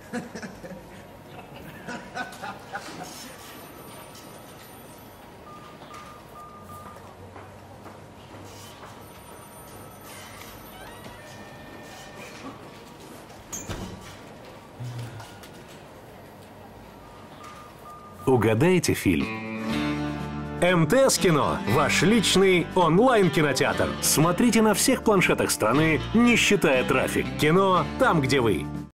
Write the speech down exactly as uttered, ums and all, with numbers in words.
Угадайте фильм. МТС Кино – ваш личный онлайн-кинотеатр. Смотрите на всех планшетах страны, не считая трафик. Кино там, где вы.